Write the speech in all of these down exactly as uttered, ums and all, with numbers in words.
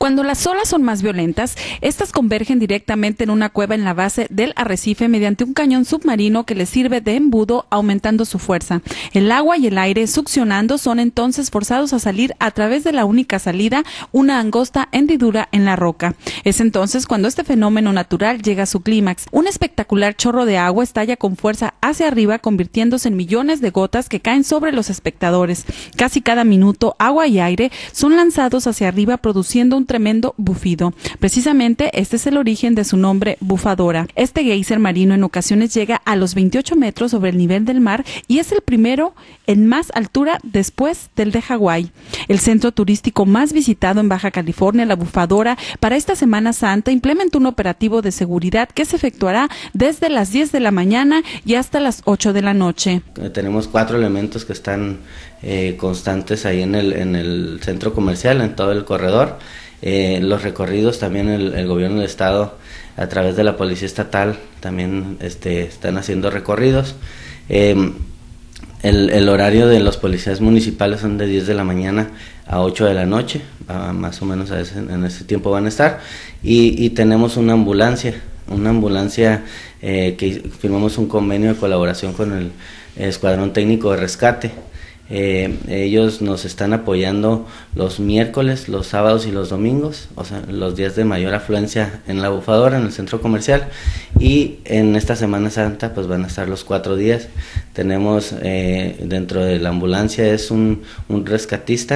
Cuando las olas son más violentas, estas convergen directamente en una cueva en la base del arrecife mediante un cañón submarino que les sirve de embudo, aumentando su fuerza. El agua y el aire succionando son entonces forzados a salir a través de la única salida, una angosta hendidura en la roca. Es entonces cuando este fenómeno natural llega a su clímax. Un espectacular chorro de agua estalla con fuerza hacia arriba, convirtiéndose en millones de gotas que caen sobre los espectadores. Casi cada minuto, agua y aire son lanzados hacia arriba, produciendo un tremendo bufido. Precisamente este es el origen de su nombre, bufadora. Este geyser marino en ocasiones llega a los veintiocho metros sobre el nivel del mar y es el primero en más altura después del de Hawái. El centro turístico más visitado en Baja California, La Bufadora, para esta Semana Santa implementó un operativo de seguridad que se efectuará desde las diez de la mañana y hasta las ocho de la noche. Tenemos cuatro elementos que están eh, constantes ahí en el, en el centro comercial, en todo el corredor. Eh, los recorridos también el, el gobierno del estado a través de la policía estatal también este, están haciendo recorridos. Eh, el, el horario de los policías municipales son de diez de la mañana a ocho de la noche, a, más o menos a ese, en ese tiempo van a estar, y, y tenemos una ambulancia, una ambulancia eh, que firmamos un convenio de colaboración con el Escuadrón Técnico de Rescate. Eh, ellos nos están apoyando los miércoles, los sábados y los domingos, o sea, los días de mayor afluencia en La Bufadora, en el centro comercial, y en esta Semana Santa pues van a estar los cuatro días. Tenemos eh, dentro de la ambulancia es un, un rescatista,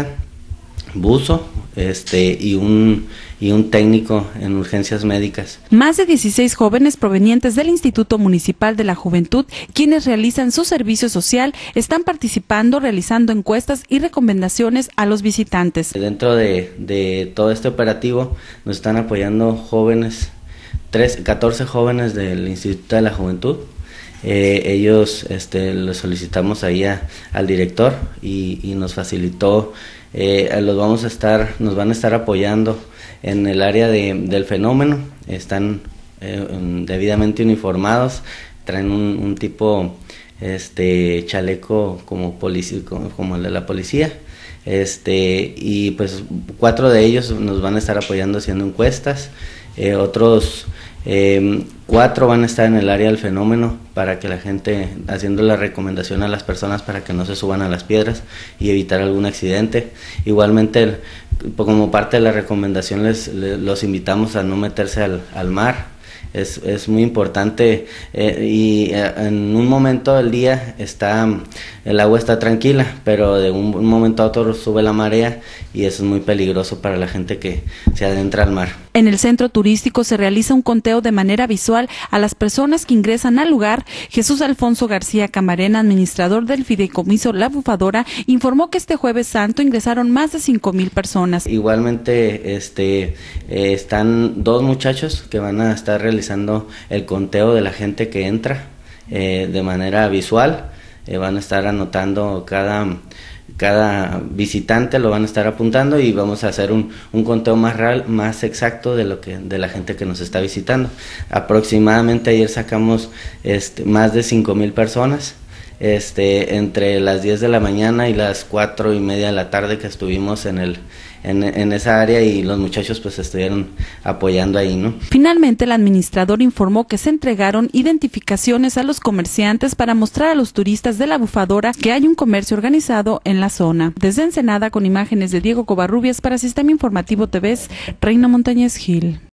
buzo, este y un y un técnico en urgencias médicas. Más de dieciséis jóvenes provenientes del Instituto Municipal de la Juventud, quienes realizan su servicio social, están participando realizando encuestas y recomendaciones a los visitantes. Dentro de, de todo este operativo nos están apoyando jóvenes, tres, catorce jóvenes del Instituto de la Juventud. Eh, ellos este, los solicitamos ahí a, al director y, y nos facilitó, eh, los vamos a estar, nos van a estar apoyando en el área de, del fenómeno. Están eh, debidamente uniformados, traen un, un tipo este chaleco como policía, como, como el de la policía, este y pues cuatro de ellos nos van a estar apoyando haciendo encuestas, eh, otros Eh, cuatro van a estar en el área del fenómeno para que la gente, haciendo la recomendación a las personas para que no se suban a las piedras y evitar algún accidente. Igualmente, como parte de la recomendación, les, les los invitamos a no meterse al, al mar. Es, es muy importante eh, y eh, en un momento del día está el agua está tranquila, pero de un, un momento a otro sube la marea y eso es muy peligroso para la gente que se adentra al mar. En el centro turístico se realiza un conteo de manera visual a las personas que ingresan al lugar. Jesús Alfonso García Camarena, administrador del fideicomiso La Bufadora, informó que este Jueves Santo ingresaron más de cinco mil personas. Igualmente este eh, están dos muchachos que van a estar realizando el conteo de la gente que entra eh, de manera visual. Eh, van a estar anotando cada cada visitante, lo van a estar apuntando y vamos a hacer un, un conteo más real, más exacto de lo que de la gente que nos está visitando. Aproximadamente ayer sacamos este más de cinco mil personas. Este, entre las diez de la mañana y las cuatro y media de la tarde que estuvimos en el en, en esa área, y los muchachos pues estuvieron apoyando ahí, ¿no? Finalmente, el administrador informó que se entregaron identificaciones a los comerciantes para mostrar a los turistas de La Bufadora que hay un comercio organizado en la zona. Desde Ensenada, con imágenes de Diego Covarrubias para Sistema Informativo T V, Reina Montañez Gil.